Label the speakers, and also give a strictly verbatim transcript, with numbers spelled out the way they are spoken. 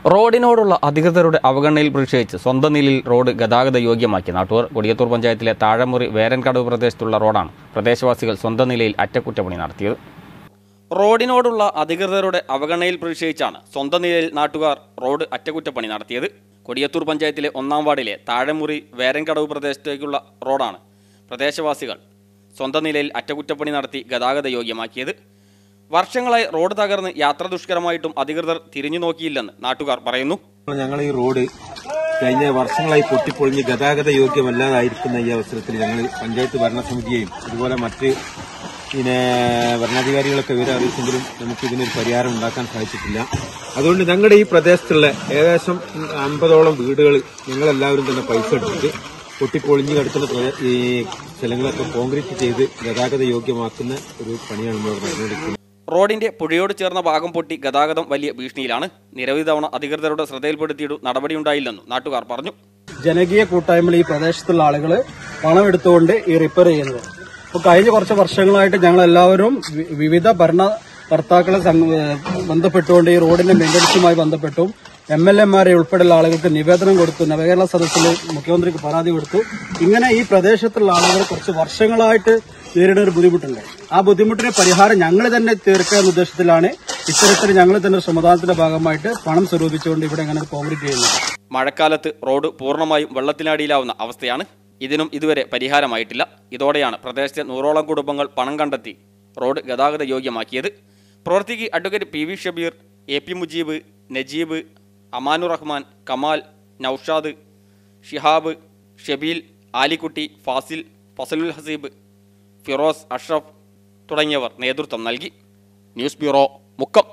Speaker 1: റോഡിനോടുള്ള അധികൃതരുടെ അവഗണനയിൽ പ്രതിഷേധിച്ച് സ്വന്തം നിലയിൽ റോഡ് ഗതാഗത യോഗ്യമാക്കി നാട്ടുകാർ. കൊടിയത്തൂർ പഞ്ചായത്തിലെ താഴമുറി വേരൻകടവ് പ്രദേശത്തുള്ള റോഡാണ് പ്രദേശവാസികൾ സ്വന്തം നിലയിൽ അറ്റകുറ്റപ്പണി നടത്തിയത്. റോഡിനോടുള്ള അധികൃതരുടെ അവഗണനയിൽ പ്രതിഷേധിച്ചാണ് സ്വന്തം നിലയിൽ നാട്ടുകാർ റോഡ് അറ്റകുറ്റപ്പണി നടത്തിയത്. കൊടിയത്തൂർ പഞ്ചായത്തിലെ ഒന്നാം വാർഡിലെ താഴമുറി വേരൻകടവ് പ്രദേശത്തേക്കുള്ള റോഡാണ് പ്രദേശവാസികൾ സ്വന്തം നിലയിൽ അറ്റകുറ്റപ്പണി നടത്തി ഗതാഗത യോഗ്യമാക്കിയത്. വർഷങ്ങളായി റോഡ് തകർന്ന് യാത്ര ദുഷ്കരമായിട്ടും അധികൃതർ തിരിഞ്ഞു നോക്കിയില്ലെന്ന് നാട്ടുകാർ പറയുന്നു.
Speaker 2: ഞങ്ങൾ ഈ റോഡ് കഴിഞ്ഞ വർഷങ്ങളായി പൊട്ടിപ്പൊളിഞ്ഞ് ഗതാഗത യോഗ്യമല്ലാതായിരിക്കുന്ന ഈ അവസരത്തിൽ ഞങ്ങൾ പഞ്ചായത്ത് ഭരണസമിതിയെയും അതുപോലെ മറ്റ് പിന്നെ ഭരണാധികാരികളൊക്കെ വിവരം അറിയിച്ചെങ്കിലും നമുക്ക് ഇതിനൊരു പരിഹാരം ഉണ്ടാക്കാൻ സാധിച്ചിട്ടില്ല. അതുകൊണ്ട് ഞങ്ങളുടെ ഈ പ്രദേശത്തുള്ള ഏകദേശം അമ്പതോളം വീടുകൾ ഞങ്ങളെല്ലാവരും തന്നെ പൈസ എടുത്തിട്ട് പൊട്ടിപ്പൊളിഞ്ഞ് കിടക്കുന്ന ഈ സ്ഥലങ്ങളൊക്കെ കോൺക്രീറ്റ് ചെയ്ത് ഗതാഗത യോഗ്യമാക്കുന്ന ഒരു പണിയാണ് നമ്മൾ നടന്നുകൊണ്ടിരിക്കുന്നത്.
Speaker 1: റോഡിന്റെ പുഴയോട് ചേർന്ന ഭാഗം പൊട്ടി ഗതാഗതം വലിയ ഭീഷണിയിലാണ്. നിരവധി തവണ അധികൃതരുടെ ശ്രദ്ധയിൽപ്പെടുത്തിയിട്ട് നടപടിയുണ്ടായില്ലെന്നും നാട്ടുകാർ പറഞ്ഞു.
Speaker 3: ജനകീയ കൂട്ടായ്മയിൽ ഈ പ്രദേശത്തുള്ള ആളുകൾ പണം എടുത്തുകൊണ്ട് ഈ റിപ്പയർ ചെയ്യുന്നത്. അപ്പോൾ കഴിഞ്ഞ കുറച്ച് വർഷങ്ങളായിട്ട് ഞങ്ങൾ എല്ലാവരും വിവിധ ഭരണ കർത്താക്കളെ ബന്ധപ്പെട്ടുകൊണ്ട് ഈ റോഡിന്റെ മെയിൻ്റനൻസുമായി ബന്ധപ്പെട്ടും എം എൽ എമാരെ ഉൾപ്പെടെയുള്ള ആളുകൾക്ക് നിവേദനം കൊടുത്തു. നവകേരള സദസ്സിൽ മുഖ്യമന്ത്രിക്ക് പരാതി കൊടുത്തു. ഇങ്ങനെ ഈ പ്രദേശത്തുള്ള ആളുകൾ കുറച്ച് വർഷങ്ങളായിട്ട് നേരിടുന്ന ഒരു ബുദ്ധിമുട്ടുണ്ട്. ആ ബുദ്ധിമുട്ടിന് പരിഹാരം ഞങ്ങൾ തന്നെ തീർക്കുക എന്ന ഉദ്ദേശത്തിലാണ് ഇത്തരത്തിൽ ഞങ്ങൾ തന്നെ സമാധാനത്തിന്റെ ഭാഗമായിട്ട് പണം സ്വരൂപിച്ചുകൊണ്ട് ഇവിടെ അങ്ങനെ കോൺക്രീറ്റ് ചെയ്യുന്നത്.
Speaker 1: മഴക്കാലത്ത് റോഡ് പൂർണ്ണമായും വെള്ളത്തിനടിയിലാവുന്ന അവസ്ഥയാണ്. ഇതിനും ഇതുവരെ പരിഹാരമായിട്ടില്ല. ഇതോടെയാണ് പ്രദേശത്തെ നൂറോളം കുടുംബങ്ങൾ പണം കണ്ടെത്തി റോഡ് ഗതാഗത യോഗ്യമാക്കിയത്. പ്രവർത്തിക്ക് advocate P V Shabeer, A P Mujeeb, Najeeb, Amanur Rahman, Kamal, Noushad, Shihab, Shabeel, Alikutty, Fazil, Fazalul Haseeb, Firoz, Ashraf തുടങ്ങിയവർ നേതൃത്വം നൽകി. News bureau, Mukkam.